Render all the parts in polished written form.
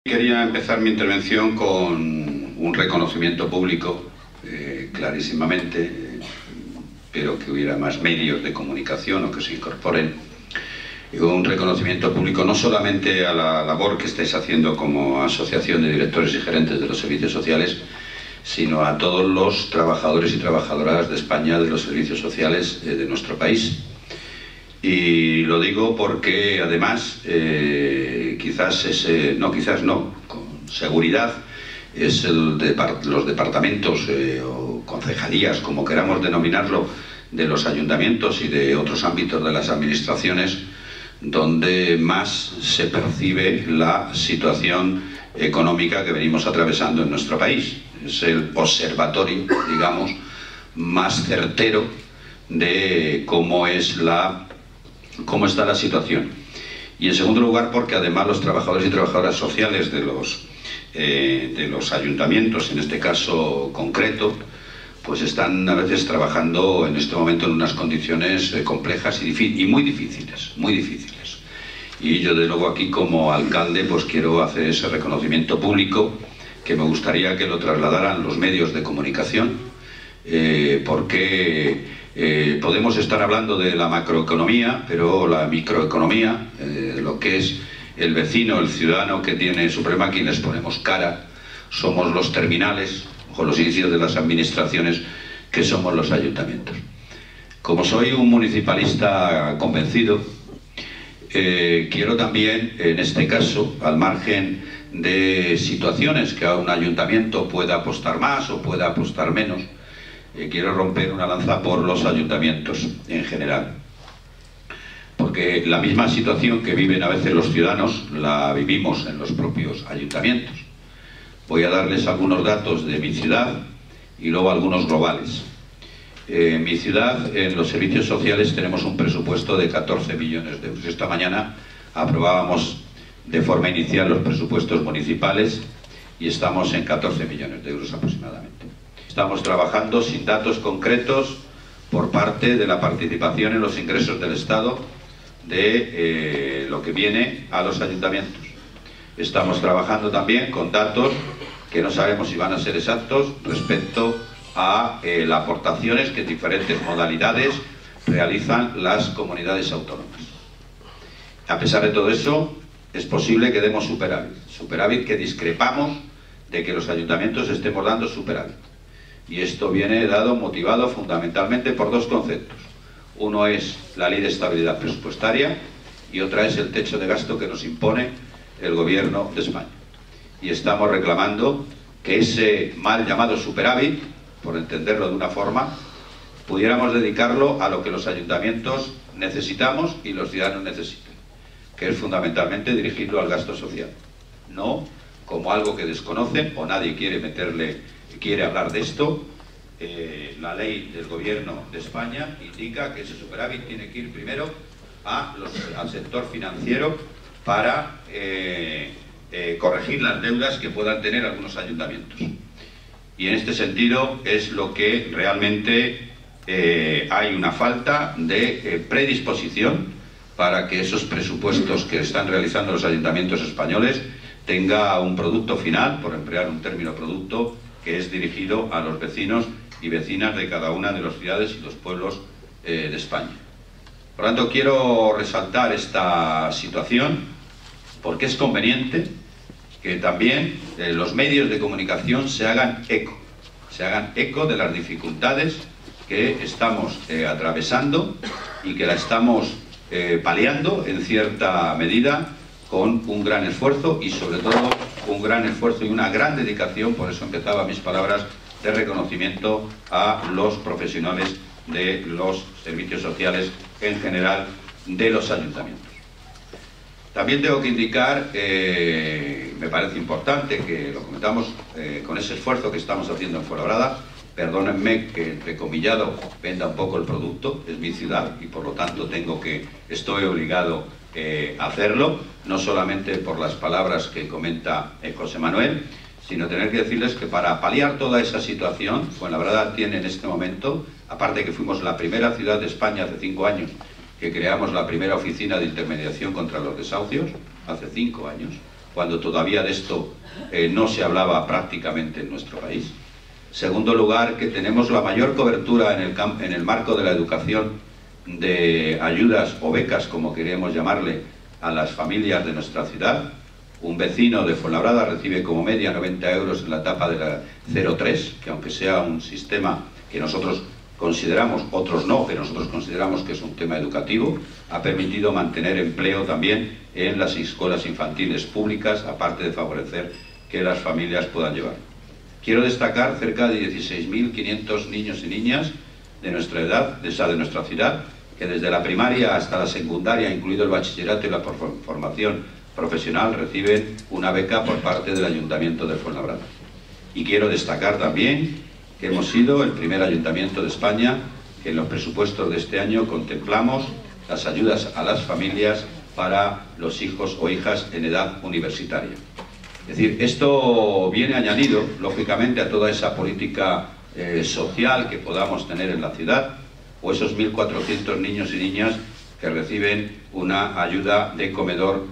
Quería empezar mi intervención con un reconocimiento público, clarísimamente, pero que hubiera más medios de comunicación o que se incorporen. Un reconocimiento público no solamente a la labor que estáis haciendo como asociación de directores y gerentes de los servicios sociales, sino a todos los trabajadores y trabajadoras de España de los servicios sociales de nuestro país. Y lo digo porque además, con seguridad es los departamentos o concejalías, como queramos denominarlo, de los ayuntamientos y de otros ámbitos de las administraciones, donde más se percibe la situación económica que venimos atravesando en nuestro país. Es el observatorio, digamos, más certero de cómo está la situación. Y en segundo lugar, porque además los trabajadores y trabajadoras sociales de los ayuntamientos, en este caso concreto, pues están a veces trabajando en este momento en unas condiciones complejas y muy difíciles, muy difíciles. Y yo, desde luego, aquí como alcalde, pues quiero hacer ese reconocimiento público que me gustaría que lo trasladaran los medios de comunicación, porque podemos estar hablando de la macroeconomía, pero la microeconomía, lo que es el vecino, el ciudadano que tiene su problema, a quien les ponemos cara, somos los terminales o los inicios de las administraciones, que somos los ayuntamientos. Como soy un municipalista convencido, quiero también, en este caso, al margen de situaciones que a un ayuntamiento pueda apostar más o pueda apostar menos, quiero romper una lanza por los ayuntamientos en general, porque la misma situación que viven a veces los ciudadanos la vivimos en los propios ayuntamientos. Voy a darles algunos datos de mi ciudad y luego algunos globales. En mi ciudad, en los servicios sociales, tenemos un presupuesto de 14 millones de euros. Esta mañana aprobábamos de forma inicial los presupuestos municipales y estamos en 14 millones de euros aproximadamente. Estamos trabajando sin datos concretos por parte de la participación en los ingresos del Estado de lo que viene a los ayuntamientos. Estamos trabajando también con datos que no sabemos si van a ser exactos respecto a las aportaciones que en diferentes modalidades realizan las comunidades autónomas. A pesar de todo eso, es posible que demos superávit que discrepamos de que los ayuntamientos estemos dando superávit. Y esto viene motivado fundamentalmente por dos conceptos. Uno es la Ley de Estabilidad Presupuestaria y otra es el techo de gasto que nos impone el Gobierno de España. Y estamos reclamando que ese mal llamado superávit, por entenderlo de una forma, pudiéramos dedicarlo a lo que los ayuntamientos necesitamos y los ciudadanos necesitan, que es fundamentalmente dirigirlo al gasto social, no como algo que desconocen o nadie quiere hablar de esto. La ley del Gobierno de España indica que ese superávit tiene que ir primero al sector financiero para corregir las deudas que puedan tener algunos ayuntamientos. Y en este sentido es lo que realmente hay una falta de predisposición para que esos presupuestos que están realizando los ayuntamientos españoles tenga un producto final, por emplear un término producto, que es dirigido a los vecinos y vecinas de cada una de las ciudades y los pueblos de España. Por lo tanto, quiero resaltar esta situación porque es conveniente que también los medios de comunicación se hagan eco de las dificultades que estamos atravesando y que la estamos paliando en cierta medida con un gran esfuerzo y sobre todo un gran esfuerzo y una gran dedicación. Por eso empezaba mis palabras de reconocimiento a los profesionales de los servicios sociales en general de los ayuntamientos. También tengo que indicar, me parece importante que lo comentamos con ese esfuerzo que estamos haciendo en Fuenlabrada. Perdónenme que, entrecomillado, venda un poco el producto, es mi ciudad y por lo tanto estoy obligado a hacerlo, no solamente por las palabras que comenta José Manuel, sino tener que decirles que para paliar toda esa situación, Fuenlabrada tiene en este momento, aparte que fuimos la primera ciudad de España hace 5 años que creamos la primera oficina de intermediación contra los desahucios, hace 5 años, cuando todavía de esto no se hablaba prácticamente en nuestro país. Segundo lugar, que tenemos la mayor cobertura en el marco de la educación de ayudas o becas, como queremos llamarle, a las familias de nuestra ciudad. Un vecino de Fuenlabrada recibe como media 90 euros en la etapa de la 03, que aunque sea un sistema que nosotros consideramos, otros no, pero nosotros consideramos que es un tema educativo, ha permitido mantener empleo también en las escuelas infantiles públicas, aparte de favorecer que las familias puedan llevar. Quiero destacar cerca de 16.500 niños y niñas de nuestra edad, de nuestra ciudad, que desde la primaria hasta la secundaria, incluido el bachillerato y la formación profesional, reciben una beca por parte del Ayuntamiento de Fuenlabrada. Y quiero destacar también que hemos sido el primer ayuntamiento de España que en los presupuestos de este año contemplamos las ayudas a las familias para los hijos o hijas en edad universitaria. Es decir, esto viene añadido, lógicamente, a toda esa política social que podamos tener en la ciudad, o esos 1.400 niños y niñas que reciben una ayuda de comedor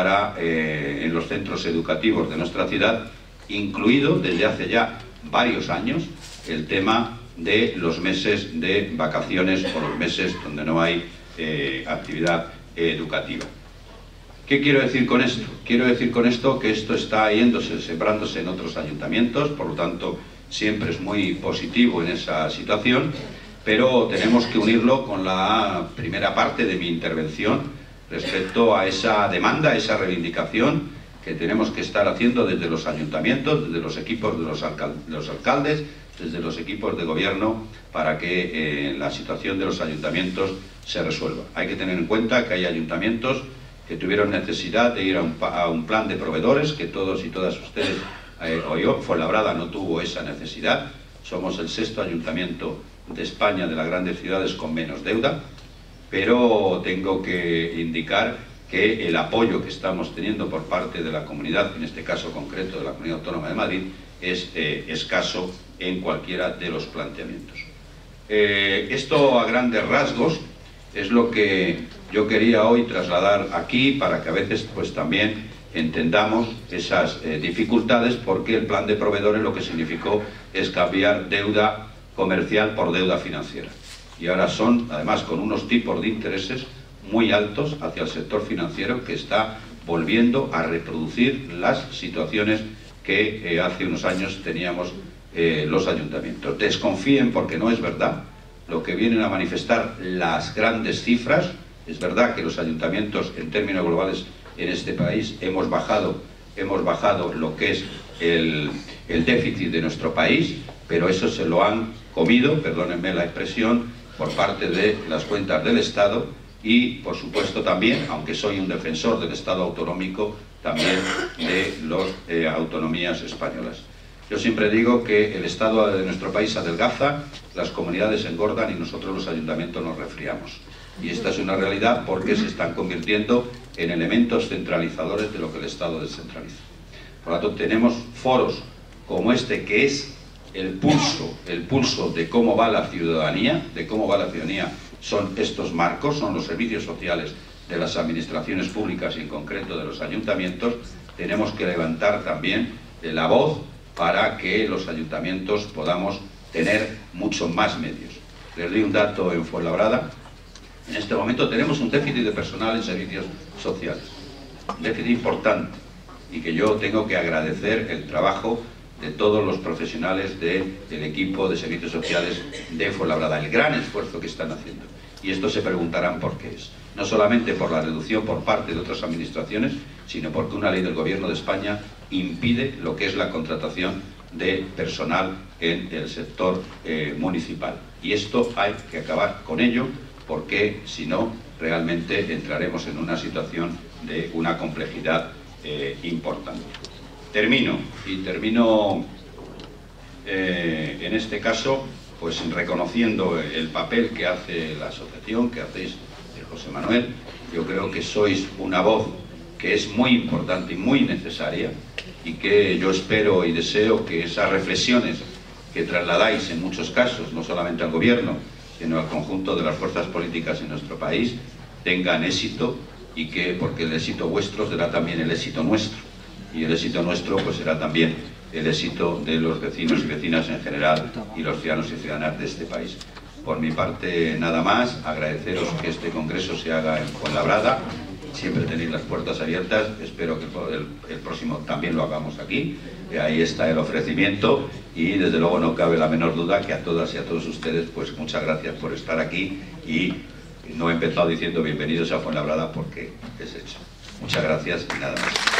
en los centros educativos de nuestra ciudad, incluido desde hace ya varios años el tema de los meses de vacaciones o los meses donde no hay actividad educativa. ¿Qué quiero decir con esto? Quiero decir con esto que esto está sembrándose en otros ayuntamientos, por lo tanto siempre es muy positivo en esa situación, pero tenemos que unirlo con la primera parte de mi intervención respecto a esa demanda, a esa reivindicación que tenemos que estar haciendo desde los ayuntamientos, desde los equipos de los alcaldes, desde los equipos de gobierno, para que la situación de los ayuntamientos se resuelva. Hay que tener en cuenta que hay ayuntamientos que tuvieron necesidad de ir a un plan de proveedores, que todos y todas ustedes, o yo, Fuenlabrada no tuvo esa necesidad. Somos el 6º ayuntamiento de España, de las grandes ciudades, con menos deuda, pero tengo que indicar que el apoyo que estamos teniendo por parte de la comunidad, en este caso concreto de la Comunidad Autónoma de Madrid, es escaso en cualquiera de los planteamientos. Esto a grandes rasgos es lo que yo quería hoy trasladar aquí, para que a veces pues también entendamos esas dificultades, porque el plan de proveedores lo que significó es cambiar deuda comercial por deuda financiera. Y ahora son, además, con unos tipos de intereses muy altos hacia el sector financiero, que está volviendo a reproducir las situaciones que hace unos años teníamos los ayuntamientos. Desconfíen, porque no es verdad lo que vienen a manifestar las grandes cifras. Es verdad que los ayuntamientos, en términos globales, en este país hemos bajado lo que es el déficit de nuestro país, pero eso se lo han comido, perdónenme la expresión, por parte de las cuentas del Estado y, por supuesto, también, aunque soy un defensor del Estado autonómico, también de las autonomías españolas. Yo siempre digo que el Estado de nuestro país adelgaza, las comunidades engordan y nosotros los ayuntamientos nos resfriamos. Y esta es una realidad, porque se están convirtiendo en elementos centralizadores de lo que el Estado descentraliza. Por lo tanto, tenemos foros como este, que es el pulso de cómo va la ciudadanía, son estos marcos, son los servicios sociales de las administraciones públicas y en concreto de los ayuntamientos. Tenemos que levantar también la voz para que los ayuntamientos podamos tener muchos más medios. Les doy un dato en Fuenlabrada. En este momento tenemos un déficit de personal en servicios sociales, un déficit importante, y que yo tengo que agradecer el trabajo de todos los profesionales del equipo de servicios sociales de Fuenlabrada, el gran esfuerzo que están haciendo. Y esto se preguntarán por qué es. No solamente por la reducción por parte de otras administraciones, sino porque una ley del Gobierno de España impide lo que es la contratación de personal en el sector municipal. Y esto hay que acabar con ello, porque si no, realmente entraremos en una situación de una complejidad importante. Termino en este caso pues reconociendo el papel que hace la asociación, que hacéis José Manuel. Yo creo que sois una voz que es muy importante y muy necesaria, y que yo espero y deseo que esas reflexiones que trasladáis en muchos casos, no solamente al gobierno, sino al conjunto de las fuerzas políticas en nuestro país, tengan éxito, y que, porque el éxito vuestro será también el éxito nuestro. y el éxito nuestro pues será también el éxito de los vecinos y vecinas en general y los ciudadanos y ciudadanas de este país. Por mi parte nada más, agradeceros que este congreso se haga en Fuenlabrada, siempre tenéis las puertas abiertas, espero que el próximo también lo hagamos aquí, ahí está el ofrecimiento y desde luego no cabe la menor duda que a todas y a todos ustedes pues muchas gracias por estar aquí y no he empezado diciendo bienvenidos a Fuenlabrada porque es hecho. Muchas gracias y nada más.